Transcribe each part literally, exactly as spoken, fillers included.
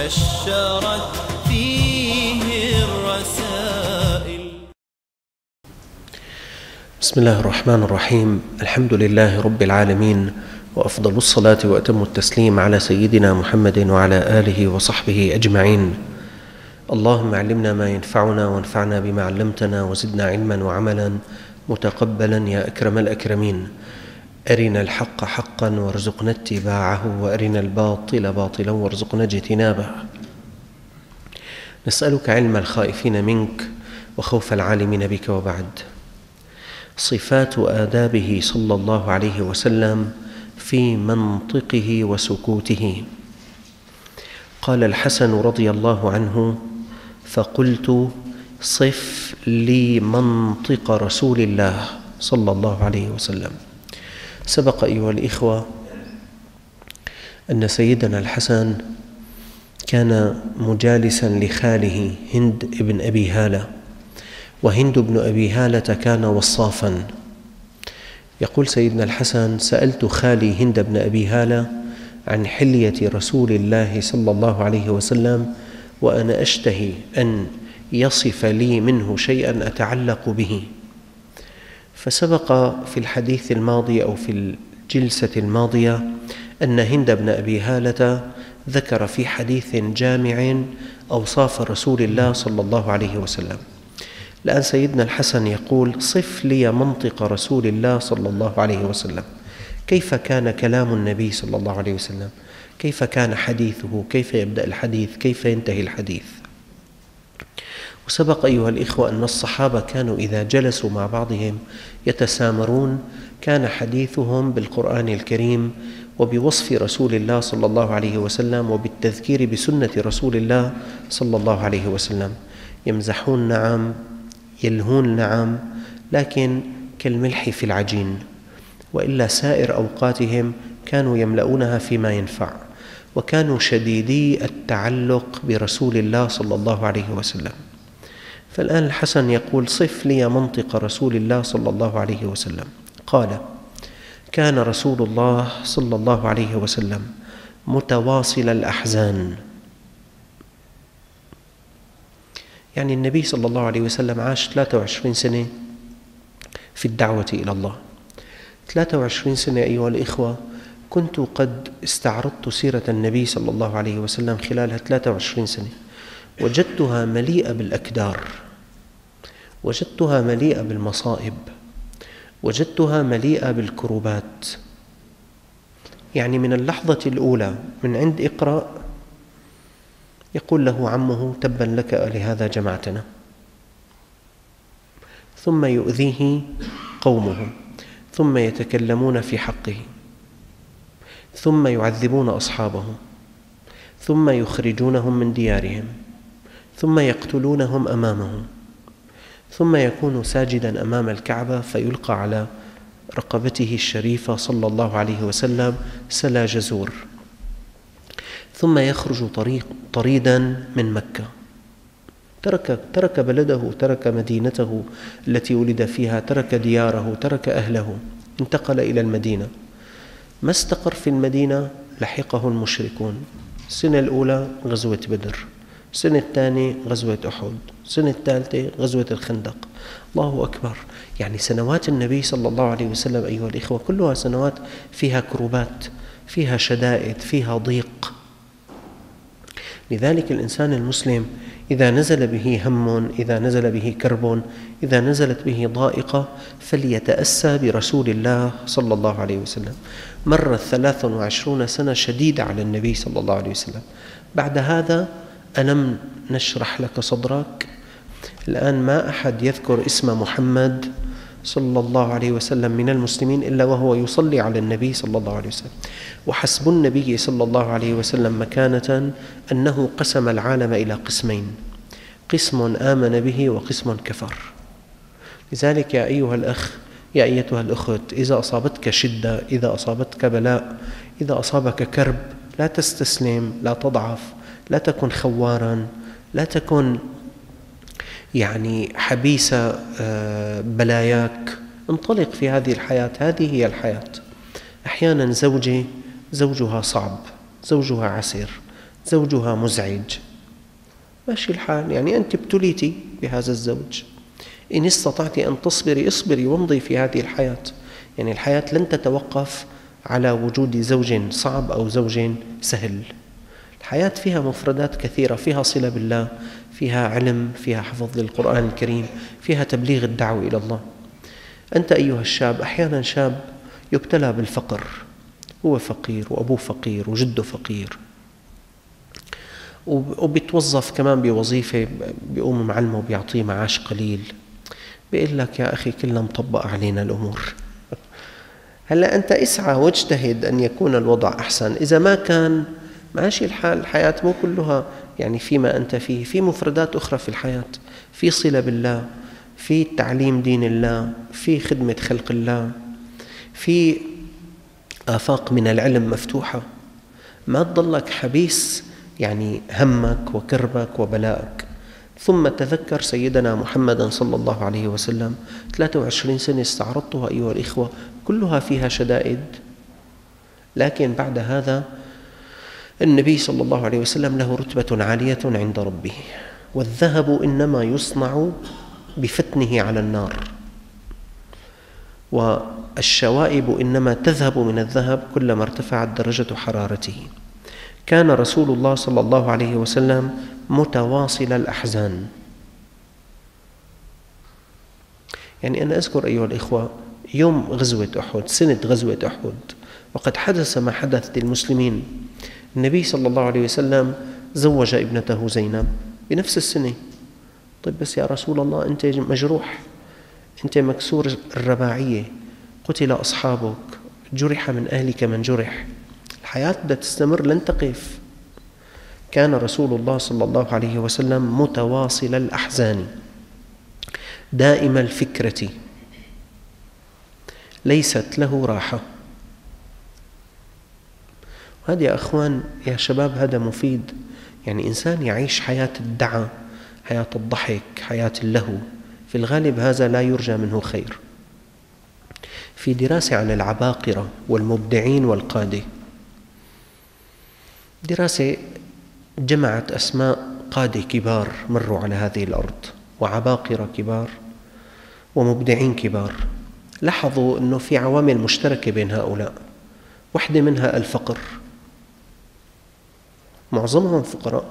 بشرت فيه الرسائل. بسم الله الرحمن الرحيم. الحمد لله رب العالمين، وأفضل الصلاة وأتم التسليم على سيدنا محمد وعلى آله وصحبه أجمعين. اللهم علمنا ما ينفعنا وانفعنا بما علمتنا وزدنا علما وعملا متقبلا يا أكرم الأكرمين. أرنا الحق حقا وارزقنا اتباعه، وأرنا الباطل باطلا وارزقنا اجتنابه. نسألك علم الخائفين منك وخوف العالمين بك. وبعد، صفات آدابه صلى الله عليه وسلم في منطقه وسكوته. قال الحسن رضي الله عنه: فقلت صف لي منطق رسول الله صلى الله عليه وسلم. سبق أيها الإخوة أن سيدنا الحسن كان مجالسا لخاله هند بن أبي هالة، وهند بن أبي هالة كان وصافا. يقول سيدنا الحسن: سألت خالي هند بن أبي هالة عن حلية رسول الله صلى الله عليه وسلم، وأنا أشتهي أن يصف لي منه شيئا أتعلق به. فسبق في الحديث الماضي أو في الجلسة الماضية أن هند بن أبي هالة ذكر في حديث جامع أوصاف رسول الله صلى الله عليه وسلم. الآن سيدنا الحسن يقول: صف لي منطق رسول الله صلى الله عليه وسلم. كيف كان كلام النبي صلى الله عليه وسلم؟ كيف كان حديثه؟ كيف يبدأ الحديث؟ كيف ينتهي الحديث؟ وسبق أيها الإخوة أن الصحابة كانوا إذا جلسوا مع بعضهم يتسامرون، كان حديثهم بالقرآن الكريم وبوصف رسول الله صلى الله عليه وسلم وبالتذكير بسنة رسول الله صلى الله عليه وسلم. يمزحون نعم، يلهون نعم، لكن كالملح في العجين، وإلا سائر أوقاتهم كانوا يملؤونها فيما ينفع، وكانوا شديدي التعلق برسول الله صلى الله عليه وسلم. فالآن الحسن يقول: صف لي منطق رسول الله صلى الله عليه وسلم. قال: كان رسول الله صلى الله عليه وسلم متواصل الأحزان. يعني النبي صلى الله عليه وسلم عاش ثلاثة وعشرين سنة في الدعوة إلى الله. ثلاثة وعشرين سنة أيها الإخوة، كنت قد استعرضت سيرة النبي صلى الله عليه وسلم خلال ثلاثة وعشرين سنة، وجدتها مليئة بالأكدار، وجدتها مليئة بالمصائب، وجدتها مليئة بالكروبات. يعني من اللحظة الأولى من عند اقرأ يقول له عمه: تبا لك لهذا جمعتنا. ثم يؤذيه قومه، ثم يتكلمون في حقه، ثم يعذبون أصحابه، ثم يخرجونهم من ديارهم، ثم يقتلونهم أمامهم، ثم يكون ساجدا أمام الكعبة فيلقى على رقبته الشريفة صلى الله عليه وسلم سلا جزور، ثم يخرج طريق طريدا من مكة. ترك ترك بلده، ترك مدينته التي ولد فيها، ترك دياره، ترك أهله، انتقل إلى المدينة. ما استقر في المدينة لحقه المشركون. السنة الأولى غزوة بدر، السنة الثانية غزوة أحد، السنة الثالثة غزوة الخندق. الله أكبر! يعني سنوات النبي صلى الله عليه وسلم أيها الإخوة كلها سنوات فيها كروبات، فيها شدائد، فيها ضيق. لذلك الإنسان المسلم إذا نزل به هم، إذا نزل به كرب، إذا نزلت به ضائقة، فليتأسى برسول الله صلى الله عليه وسلم. مرت ثلاث وعشرون سنة شديدة على النبي صلى الله عليه وسلم. بعد هذا ألم نشرح لك صدرك؟ الآن ما أحد يذكر اسم محمد صلى الله عليه وسلم من المسلمين إلا وهو يصلي على النبي صلى الله عليه وسلم. وحسب النبي صلى الله عليه وسلم مكانة أنه قسم العالم إلى قسمين: قسم آمن به وقسم كفر. لذلك يا أيها الأخ، يا أيتها الأخت، إذا أصابتك شدة، إذا أصابتك بلاء، إذا أصابك كرب، لا تستسلم، لا تضعف، لا تكن خوارا، لا تكن يعني حبيس بلاياك. انطلق في هذه الحياة، هذه هي الحياة. أحيانا زوجي زوجها صعب، زوجها عسير، زوجها مزعج، ماشي الحال، يعني أنت ابتليتي بهذا الزوج، إن استطعت أن تصبري اصبري وامضي في هذه الحياة. يعني الحياة لن تتوقف على وجود زوج صعب أو زوج سهل. الحياة فيها مفردات كثيرة، فيها صلة بالله، فيها علم، فيها حفظ للقرآن الكريم، فيها تبليغ الدعوة إلى الله. أنت أيها الشاب، أحيانا شاب يبتلى بالفقر، هو فقير وأبوه فقير وجده فقير، وبيتوظف كمان بوظيفة بيقوم معلمه وبيعطيه معاش قليل، بيقول لك يا أخي كلنا مطبق علينا الأمور. هلأ أنت اسعى واجتهد أن يكون الوضع أحسن، إذا ما كان ماشي الحال. الحياة مو كلها يعني فيما أنت فيه، في مفردات أخرى في الحياة، في صلة بالله، في تعليم دين الله، في خدمة خلق الله، في آفاق من العلم مفتوحة. ما تضلك حبيس يعني همك وكربك وبلائك. ثم تذكر سيدنا محمدا صلى الله عليه وسلم، ثلاثة وعشرين سنة استعرضتها أيها الإخوة، كلها فيها شدائد، لكن بعد هذا النبي صلى الله عليه وسلم له رتبة عالية عند ربه. والذهب إنما يصنع بفتنه على النار، والشوائب إنما تذهب من الذهب كلما ارتفعت درجة حرارته. كان رسول الله صلى الله عليه وسلم متواصل الأحزان. يعني أنا أذكر أيها الإخوة يوم غزوة أحد، سنة غزوة أحد، وقد حدث ما حدث للمسلمين. النبي صلى الله عليه وسلم زوج ابنته زينب بنفس السنة. طيب بس يا رسول الله أنت مجروح، أنت مكسور الرباعية، قتل أصحابك، جرح من أهلك من جرح، الحياة بدها تستمر لن تقف. كان رسول الله صلى الله عليه وسلم متواصل الأحزان، دائم الفكرة، ليست له راحة. وهذا يا أخوان يا شباب هذا مفيد. يعني إنسان يعيش حياة الدعاء، حياة الضحك، حياة اللهو، في الغالب هذا لا يرجى منه خير. في دراسة عن العباقرة والمبدعين والقادة، دراسة جمعت أسماء قادة كبار مروا على هذه الأرض، وعباقرة كبار ومبدعين كبار، لاحظوا أنه في عوامل مشتركة بين هؤلاء. واحدة منها الفقر، معظمهم فقراء،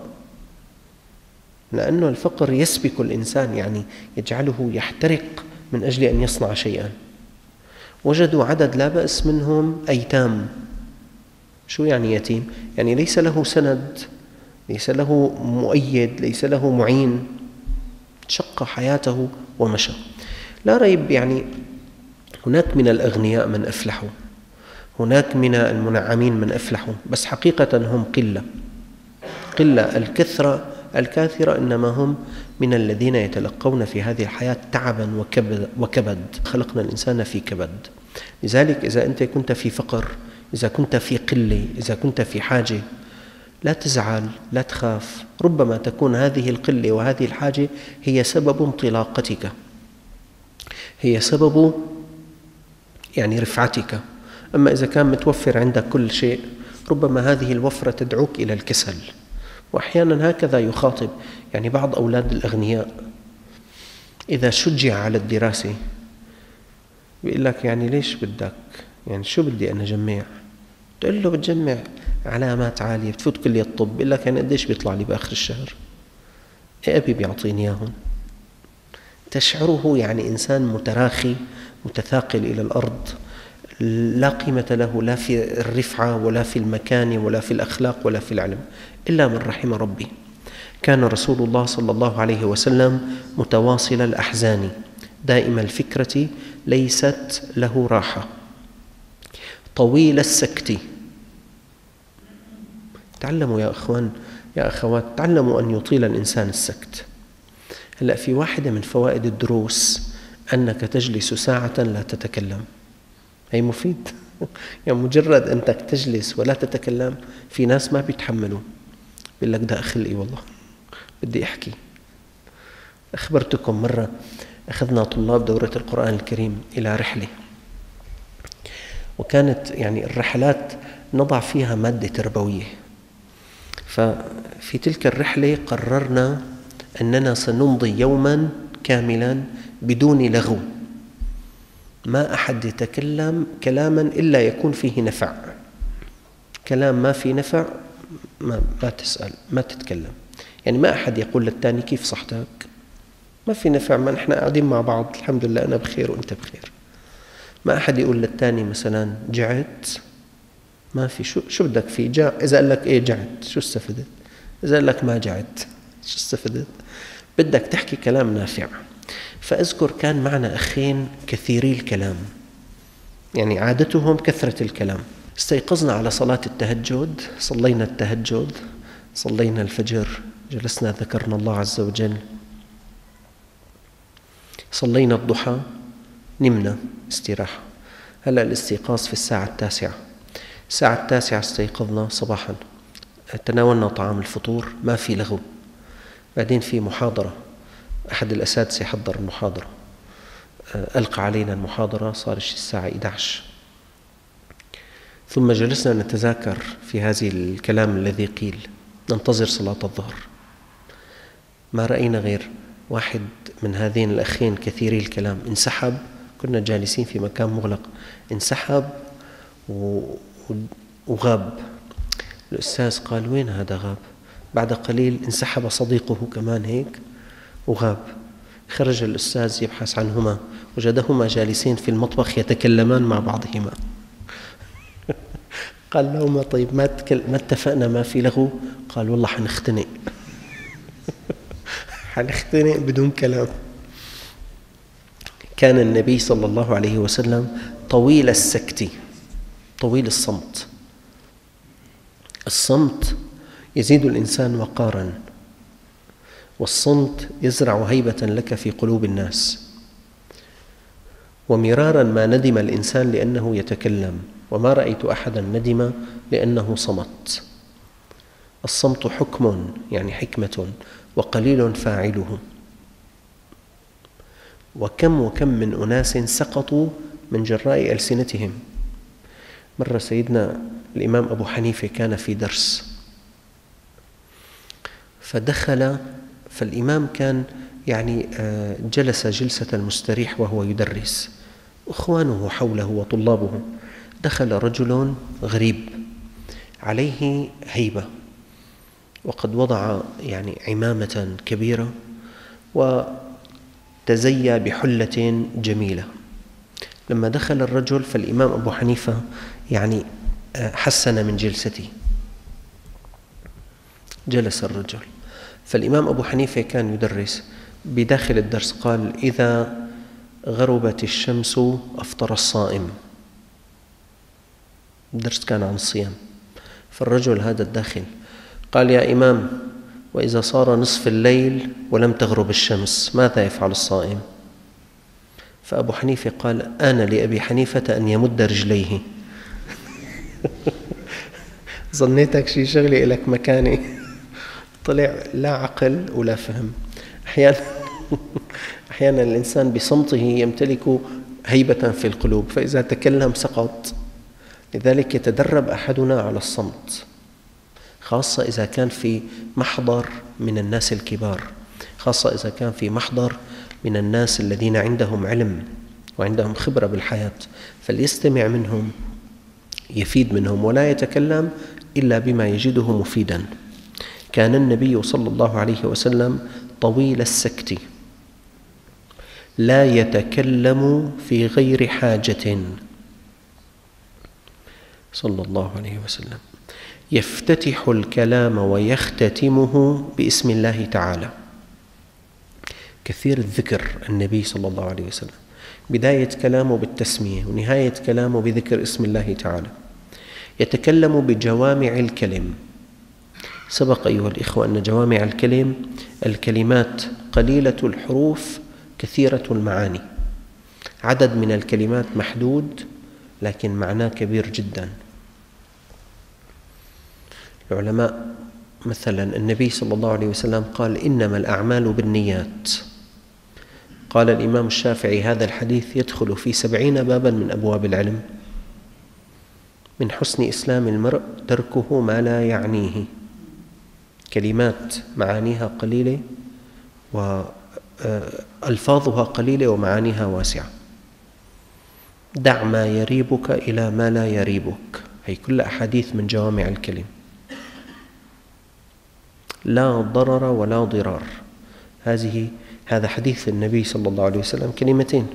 لأن الفقر يسبك الإنسان، يعني يجعله يحترق من أجل أن يصنع شيئا. وجدوا عدد لا بأس منهم أيتام. شو يعني يتيم؟ يعني ليس له سند، ليس له مؤيد، ليس له معين، شق حياته ومشى. لا ريب يعني هناك من الأغنياء من أفلحوا، هناك من المنعمين من أفلحوا، بس حقيقة هم قلة قلة. الكثرة الكاثرة إنما هم من الذين يتلقون في هذه الحياة تعبا وكبد, وكبد. خلقنا الإنسان في كبد. لذلك إذا أنت كنت في فقر، إذا كنت في قلة، إذا كنت في حاجة، لا تزعل، لا تخاف. ربما تكون هذه القلة وهذه الحاجة هي سبب انطلاقتك، هي سبب يعني رفعتك. أما إذا كان متوفر عندك كل شيء، ربما هذه الوفرة تدعوك إلى الكسل. وأحيانا هكذا يخاطب يعني بعض أولاد الأغنياء، إذا شجع على الدراسة بيقول لك يعني ليش بدك، يعني شو بدي أنا جمع؟ تقول له بتجمع علامات عالية، بتفوت كلية الطب، بيقول لك يعني قديش بيطلع لي بآخر الشهر؟ إيه أبي بيعطيني إياهم. تشعره يعني إنسان متراخي متثاقل إلى الأرض، لا قيمة له لا في الرفعة ولا في المكان ولا في الأخلاق ولا في العلم، إلا من رحم ربي. كان رسول الله صلى الله عليه وسلم متواصل الأحزان، دائم الفكرة، ليست له راحة، طويل السكت. تعلموا يا أخوان يا أخوات، تعلموا أن يطيل الإنسان السكت. هلأ في واحدة من فوائد الدروس أنك تجلس ساعة لا تتكلم، هي مفيد. يعني مجرد أنك تجلس ولا تتكلم، في ناس ما بيتحملوا، بيقول لك ده أخلقي والله بدي أحكي. أخبرتكم مرة أخذنا طلاب دورة القرآن الكريم إلى رحلة، وكانت يعني الرحلات نضع فيها مادة تربوية، ففي تلك الرحلة قررنا أننا سنمضي يوما كاملا بدون لغو، ما أحد يتكلم كلاما إلا يكون فيه نفع. كلام ما فيه نفع ما, ما تسأل، ما تتكلم. يعني ما أحد يقول للتاني كيف صحتك، ما في نفع، ما نحن قاعدين مع بعض الحمد لله أنا بخير وأنت بخير. ما أحد يقول للتاني مثلا جعت، ما في. شو شو بدك فيه؟ جاع. إذا قال لك إيه جعت شو استفدت؟ إذا قال لك ما جعت شو استفدت؟ بدك تحكي كلام نافع. فأذكر كان معنا أخين كثيري الكلام، يعني عادتهم كثرة الكلام. استيقظنا على صلاة التهجد، صلينا التهجد، صلينا الفجر، جلسنا ذكرنا الله عز وجل، صلينا الضحى، نمنا استراحة. هلأ الاستيقاظ في الساعة التاسعة. الساعة التاسعة استيقظنا صباحا، تناولنا طعام الفطور، ما في لغو. بعدين في محاضرة، أحد الأساتذة حضر المحاضرة، ألقى علينا المحاضرة، صار الساعة إحدى عشر. ثم جلسنا نتذاكر في هذه الكلام الذي قيل، ننتظر صلاة الظهر. ما رأينا غير واحد من هذين الأخين كثيري الكلام انسحب، كنا جالسين في مكان مغلق، انسحب وغاب. الأستاذ قال وين هذا غاب؟ بعد قليل انسحب صديقه كمان هيك وغاب. خرج الأستاذ يبحث عنهما، وجدهما جالسين في المطبخ يتكلمان مع بعضهما. قال لهما طيب ما ما اتفقنا ما في لغو؟ قال والله حنختنق. حنختنق بدون كلام. كان النبي صلى الله عليه وسلم طويل السكت، طويل الصمت. الصمت يزيد الإنسان وقاراً، والصمت يزرع هيبة لك في قلوب الناس. ومرارا ما ندم الإنسان لأنه يتكلم، وما رأيت أحدا ندم لأنه صمت. الصمت حكم، يعني حكمة، وقليل فاعله. وكم وكم من أناس سقطوا من جراء ألسنتهم. مرة سيدنا الإمام أبو حنيفة كان في درس، فدخل، فالإمام كان يعني جلس جلسة المستريح وهو يدرس، أخوانه حوله وطلابه. دخل رجل غريب عليه هيبة، وقد وضع يعني عمامة كبيرة وتزيى بحلة جميلة. لما دخل الرجل فالإمام أبو حنيفة يعني حسن من جلسته. جلس الرجل، فالإمام أبو حنيفة كان يدرس. بداخل الدرس قال إذا غربت الشمس أفطر الصائم. الدرس كان عن الصيام. فالرجل هذا الداخل قال يا إمام، وإذا صار نصف الليل ولم تغرب الشمس ماذا يفعل الصائم؟ فأبو حنيفة قال آن لأبي حنيفة أن يمد رجليه. ظنيتك شي شغلي إلك مكاني. طلع لا عقل ولا فهم. أحيانا أحيانا الإنسان بصمته يمتلك هيبة في القلوب، فإذا تكلم سقط. لذلك يتدرب أحدنا على الصمت، خاصة إذا كان في محضر من الناس الكبار، خاصة إذا كان في محضر من الناس الذين عندهم علم وعندهم خبرة بالحياة، فليستمع منهم، يفيد منهم، ولا يتكلم إلا بما يجده مفيدا. كان النبي صلى الله عليه وسلم طويل السكت، لا يتكلم في غير حاجة صلى الله عليه وسلم. يفتتح الكلام ويختتمه باسم الله تعالى. كثير الذكر النبي صلى الله عليه وسلم، بداية كلامه بالتسمية ونهاية كلامه بذكر اسم الله تعالى. يتكلم بجوامع الكلم. سبق أيها الإخوة أن جوامع الكلم الكلمات قليلة الحروف كثيرة المعاني. عدد من الكلمات محدود لكن معناه كبير جدا. العلماء مثلا النبي صلى الله عليه وسلم قال إنما الأعمال بالنيات. قال الإمام الشافعي هذا الحديث يدخل في سبعين بابا من أبواب العلم. من حسن إسلام المرء تركه ما لا يعنيه. كلمات معانيها قليلة وألفاظها قليلة ومعانيها واسعة. دع ما يريبك إلى ما لا يريبك، هي كل أحاديث من جوامع الكلم. لا ضرر ولا ضرار، هذه هذا حديث النبي صلى الله عليه وسلم، كلمتين.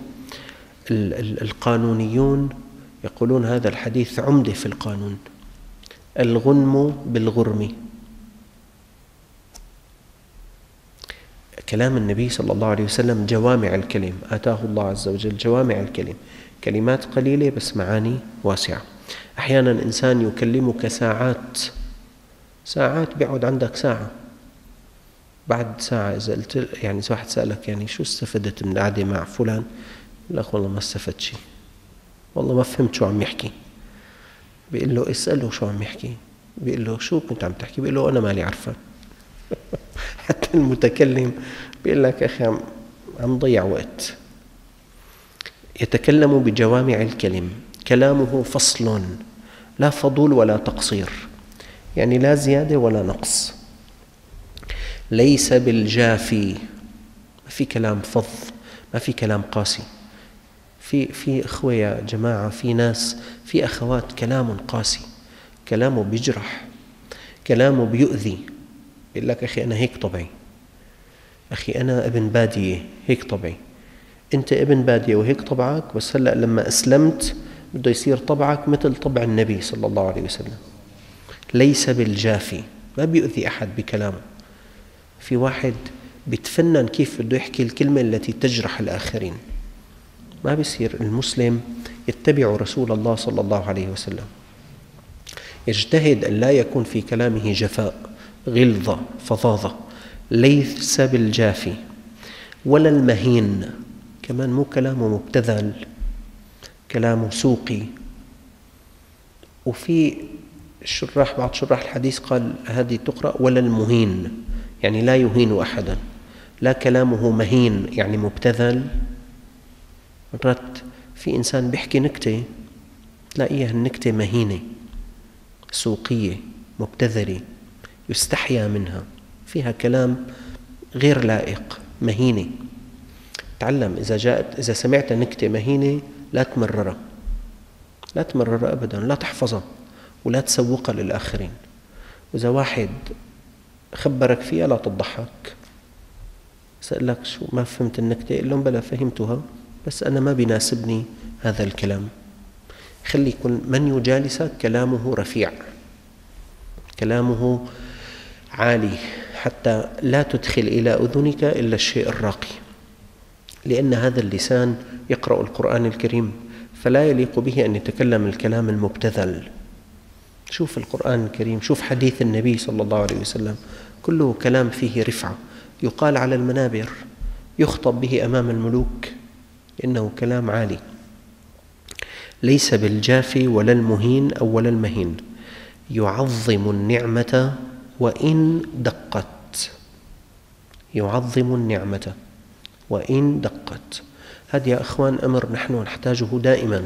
القانونيون يقولون هذا الحديث عمدة في القانون، الغنم بالغرم. كلام النبي صلى الله عليه وسلم جوامع الكلم، آتاه الله عز وجل جوامع الكلم، كلمات قليلة بس معاني واسعة. أحيانا إنسان يكلمك ساعات ساعات بيقعد عندك ساعة، بعد ساعة إذا قلت يعني واحد سألك يعني شو استفدت من القعدة مع فلان، يقول لك والله ما استفدت شيء، والله ما فهمت شو عم يحكي. بيقول له اسأله شو عم يحكي، بيقول له شو كنت عم تحكي، بيقول له أنا مالي عارفة. حتى المتكلم بيقول لك أخي عم عم ضيع وقت. يتكلم بجوامع الكلم، كلامه فصل، لا فضول ولا تقصير، يعني لا زيادة ولا نقص. ليس بالجافي، ما في كلام فظ، ما في كلام قاسي. في في إخوة يا جماعة، في ناس، في أخوات كلام قاسي، كلامه بيجرح، كلامه بيؤذي. بيقول لك أخي أنا هيك طبعي، أخي أنا ابن بادية هيك طبعي. أنت ابن بادية وهيك طبعك، بس هلأ لما أسلمت بده يصير طبعك مثل طبع النبي صلى الله عليه وسلم. ليس بالجافي، ما بيؤذي أحد بكلامه. في واحد بيتفنن كيف بده يحكي الكلمة التي تجرح الآخرين. ما بيصير. المسلم يتبع رسول الله صلى الله عليه وسلم، يجتهد أن لا يكون في كلامه جفاء، غلظة، فظاظة. ليس بالجافي ولا المهين، كمان مو كلامه مبتذل، كلامه سوقي. وفي الشراح بعض شراح الحديث قال هذه تقرأ ولا المهين، يعني لا يهين أحدا، لا كلامه مهين يعني مبتذل. مرات في إنسان بيحكي نكتة تلاقيها النكتة مهينة، سوقية، مبتذلة، يستحيا منها، فيها كلام غير لائق، مهينة. تعلم إذا جاءت إذا سمعت نكتة مهينة لا تمررها، لا تمررها أبدا، لا تحفظها ولا تسوقها للآخرين. وإذا واحد خبرك فيها لا تضحك. سألك شو ما فهمت النكتة، قل لهم بلا فهمتها، بس أنا ما بيناسبني هذا الكلام. خلي كل من يجالسك كلامه رفيع، كلامه عالي، حتى لا تدخل إلى أذنك إلا الشيء الراقي، لأن هذا اللسان يقرأ القرآن الكريم، فلا يليق به أن يتكلم الكلام المبتذل. شوف القرآن الكريم، شوف حديث النبي صلى الله عليه وسلم، كله كلام فيه رفعة، يقال على المنابر، يخطب به أمام الملوك، إنه كلام عالي. ليس بالجافي ولا المهين أو ولا المهين، يعظم النعمة وإن دقت، يعظم النعمة وإن دقت. هذا يا أخوان أمر نحن نحتاجه دائما،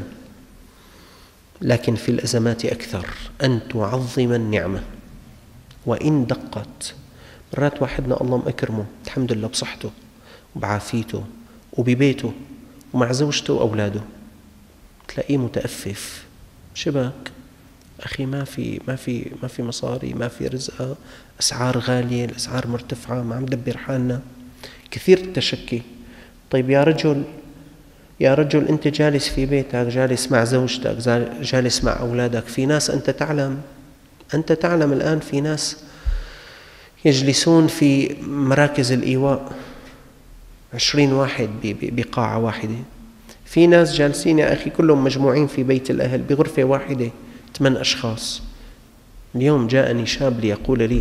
لكن في الأزمات أكثر، أن تعظم النعمة وإن دقت. مرات واحدنا الله مأكرمه الحمد لله بصحته وبعافيته وببيته ومع زوجته وأولاده، تلاقيه متأفف. شبك أخي، ما في ما في ما في مصاري، ما في رزقة، أسعار غالية، الأسعار مرتفعة، ما عم دبر حالنا، كثير التشكي. طيب يا رجل يا رجل أنت جالس في بيتك، جالس مع زوجتك، جالس مع أولادك، في ناس أنت تعلم أنت تعلم الآن في ناس يجلسون في مراكز الإيواء، عشرين واحد بقاعة واحدة. في ناس جالسين يا أخي كلهم مجموعين في بيت الأهل بغرفة واحدة، ثمان أشخاص. اليوم جاءني شاب ليقول لي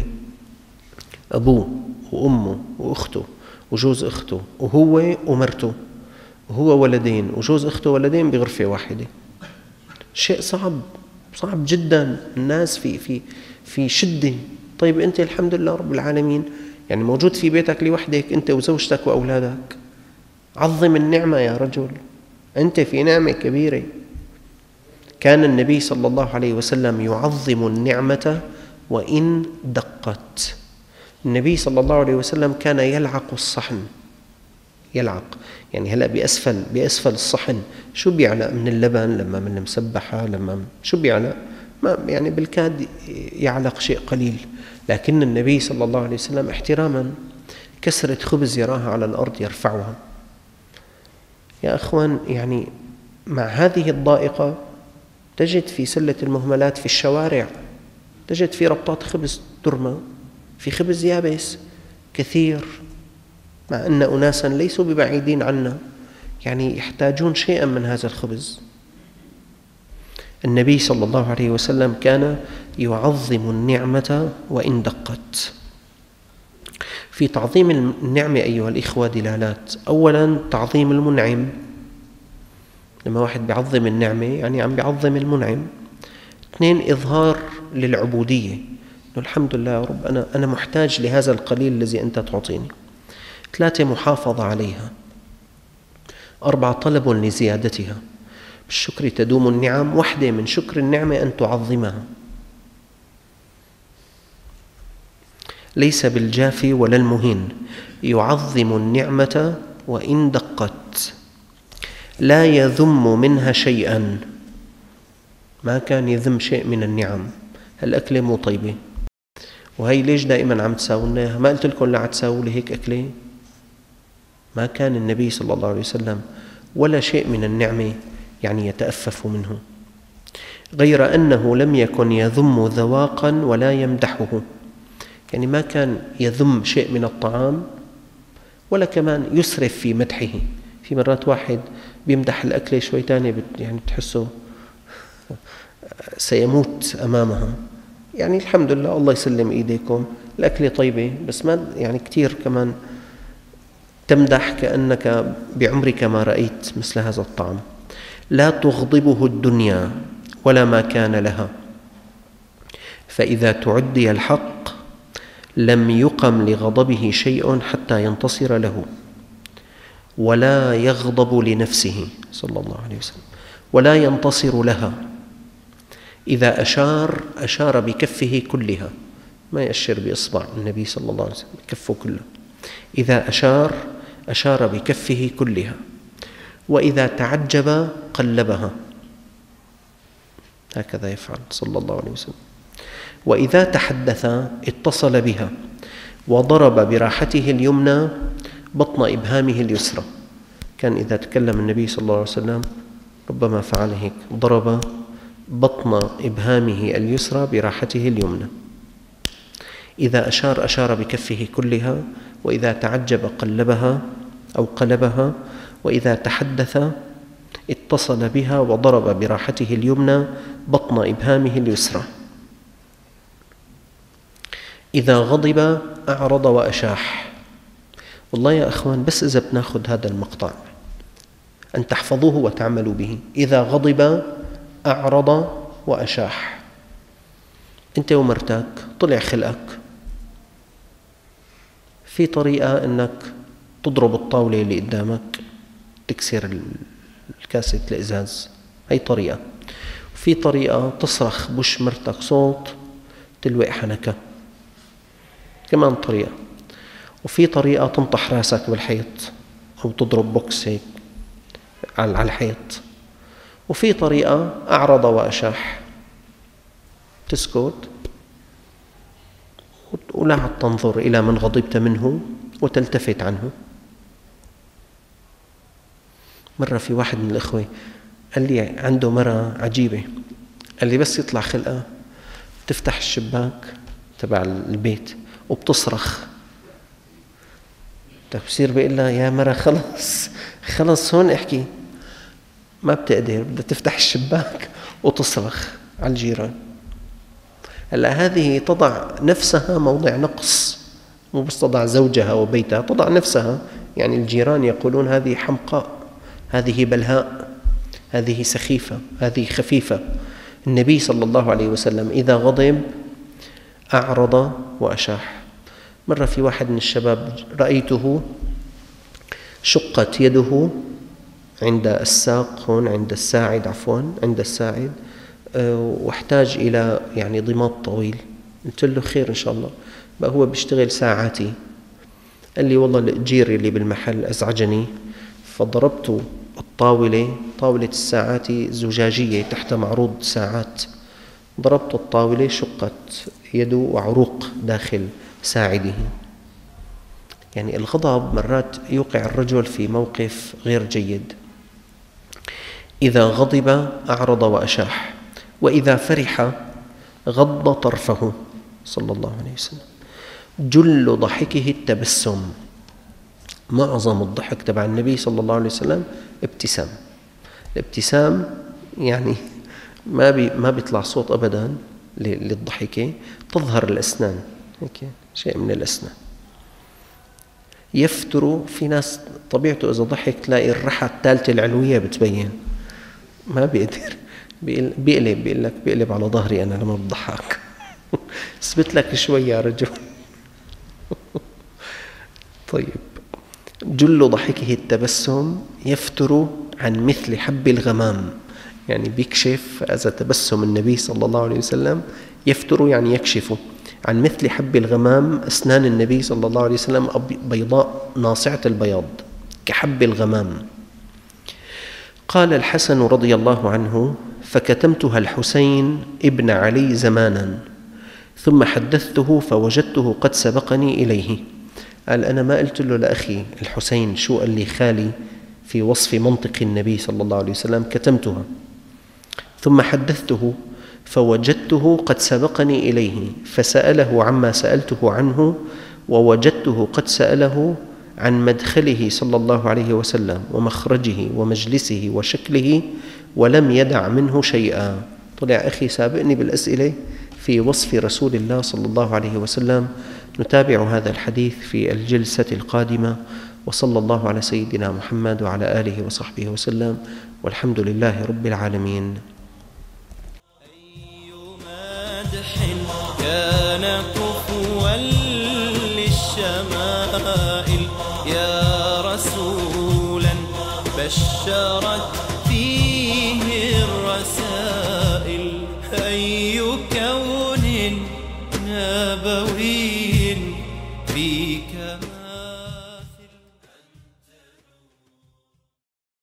أبوه وأمه وأخته وجوز أخته وهو ومرته وهو ولدين وجوز أخته ولدين بغرفة واحدة. شيء صعب صعب جدا، الناس في في في شدة. طيب أنت الحمد لله رب العالمين يعني موجود في بيتك لوحدك أنت وزوجتك وأولادك، عظم النعمة يا رجل، أنت في نعمة كبيرة. كان النبي صلى الله عليه وسلم يعظم النعمة وإن دقت، النبي صلى الله عليه وسلم كان يلعق الصحن، يلعق يعني هلأ بأسفل بأسفل الصحن شو بيعلق من اللبن لما من المسبحة، لما شو بيعلق؟ ما يعني بالكاد يعلق شيء قليل، لكن النبي صلى الله عليه وسلم احتراما كسرة خبز يراها على الأرض يرفعها. يا أخوان، يعني مع هذه الضائقة تجد في سلة المهملات في الشوارع، تجد في ربطات خبز ترمى، في خبز يابس كثير، مع أن أناسا ليسوا ببعيدين عنا يعني يحتاجون شيئا من هذا الخبز. النبي صلى الله عليه وسلم كان يعظم النعمة وإن دقت. في تعظيم النعمة أيها الإخوة دلالات. أولا تعظيم المنعم، لما واحد بيعظم النعمة يعني عم بيعظم المنعم. اثنين إظهار للعبودية، إنه الحمد لله يا رب أنا أنا محتاج لهذا القليل الذي أنت تعطيني. ثلاثة محافظة عليها. أربعة طلب لزيادتها، بالشكر تدوم النعم. واحدة من شكر النعمة أن تعظمها، ليس بالجافي ولا المهين، يعظم النعمة وإن دقت، لا يذم منها شيئا، ما كان يذم شيء من النعم. هالأكلة مو طيبة، وهي ليش دائما عم تساولنا؟ ما قلت لكم لا عتساولي هيك أكلة؟ ما كان النبي صلى الله عليه وسلم ولا شيء من النعمة يعني يتأفف منه، غير أنه لم يكن يذم ذواقا ولا يمدحه، يعني ما كان يذم شيء من الطعام ولا كمان يسرف في مدحه. في مرات واحد بيمدح الأكلة شوي تاني يعني بتحسه سيموت أمامها. يعني الحمد لله الله يسلم إيديكم، الأكلة طيبة، بس ما يعني كتير كمان تمدح كأنك بعمرك ما رأيت مثل هذا الطعام. لا تغضبه الدنيا ولا ما كان لها، فإذا تعدي الحق لم يقم لغضبه شيء حتى ينتصر له، ولا يغضب لنفسه صلى الله عليه وسلم ولا ينتصر لها. إذا أشار أشار بكفه كلها، ما يأشر بإصبع النبي صلى الله عليه وسلم، كفه كله. إذا أشار أشار بكفه كلها، وإذا تعجب قلبها، هكذا يفعل صلى الله عليه وسلم. وإذا تحدث اتصل بها، وضرب براحته اليمنى بطن إبهامه اليسرى. كان إذا تكلم النبي صلى الله عليه وسلم ربما فعل هيك، ضرب بطن إبهامه اليسرى براحته اليمنى. إذا أشار أشار بكفه كلها، وإذا تعجب قلبها أو قلبها، وإذا تحدث اتصل بها وضرب براحته اليمنى بطن إبهامه اليسرى. إذا غضب أعرض وأشاح. والله يا أخوان، بس إذا بناخذ هذا المقطع أن تحفظوه وتعملوا به. إذا غضب أعرض وأشاح، أنت ومرتك طلع خلقك، في طريقة أنك تضرب الطاولة اللي قدامك تكسر الكاسة الإزاز، هي طريقة. وفي طريقة تصرخ بوش مرتك صوت تلوق حنكة، كمان طريقة. وفي طريقة تنطح راسك بالحيط أو تضرب بوكس هيك على الحيط. وفي طريقة أعرض وأشاح، تسكت ولا تنظر إلى من غضبت منه وتلتفت عنه. مرة في واحد من الإخوة قال لي عنده مرة عجيبة، قال لي بس يطلع خلقة تفتح الشباك تبع البيت وبتصرخ، بصير بيقول لها يا مرة خلص خلص هون احكي، ما بتقدر، بدها تفتح الشباك وتصرخ على الجيران. هلا هذه تضع نفسها موضع نقص، مو بس تضع زوجها وبيتها، تضع نفسها. يعني الجيران يقولون هذه حمقاء، هذه بلهاء، هذه سخيفة، هذه خفيفة. النبي صلى الله عليه وسلم إذا غضب أعرض وأشاح. مرة في واحد من الشباب رأيته شقت يده عند الساق، هون عند الساعد، عفوا عند الساعد، واحتاج إلى يعني ضماد طويل. قلت له خير إن شاء الله. بقى هو بيشتغل ساعاتي. قال لي والله الأجير اللي بالمحل أزعجني، فضربته الطاولة، طاولة الساعات زجاجية تحت معروض ساعات، ضربت الطاولة شقت يده وعروق داخل ساعده. يعني الغضب مرات يوقع الرجل في موقف غير جيد. إذا غضب أعرض وأشاح، وإذا فرح غض طرفه صلى الله عليه وسلم. جل ضحكه التبسم، معظم الضحك تبع النبي صلى الله عليه وسلم ابتسام. الابتسام يعني ما بي ما بيطلع صوت أبدا للضحكة، تظهر الأسنان هيك شيء من الأسنان. يفتر، في ناس طبيعته إذا ضحك تلاقي الرحى الثالثة العلوية بتبين، ما بيقدر بيقلب، بيقول لك بيقلب على ظهري أنا لما بضحك. اثبت لك شوي يا رجل. طيب، جل ضحكه التبسم، يفتر عن مثل حب الغمام، يعني بيكشف. إذا تبسم النبي صلى الله عليه وسلم يفتر يعني يكشف عن مثل حب الغمام. أسنان النبي صلى الله عليه وسلم بيضاء ناصعة البياض كحب الغمام. قال الحسن رضي الله عنه: فكتمتها الحسين ابن علي زمانا، ثم حدثته فوجدته قد سبقني إليه. قال أنا ما قلت له لأخي الحسين شو قال لي خالي في وصف منطق النبي صلى الله عليه وسلم، كتمتها ثم حدثته فوجدته قد سبقني إليه، فسأله عما سألته عنه، ووجدته قد سأله عن مدخله صلى الله عليه وسلم ومخرجه ومجلسه وشكله، ولم يدع منه شيئا. طلع أخي سابقني بالأسئلة في وصف رسول الله صلى الله عليه وسلم. نتابع هذا الحديث في الجلسة القادمة، وصلى الله على سيدنا محمد وعلى آله وصحبه وسلم، والحمد لله رب العالمين. أي مدح كان كفوا للشمائل، يا رسولا بشرت